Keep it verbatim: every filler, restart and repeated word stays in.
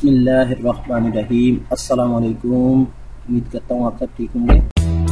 बिस्मिल्लाहिर्रहमानिर्रहीम। अस्सलाम वालेकुम। उम्मीद करता हूँ आप सब ठीक होंगे।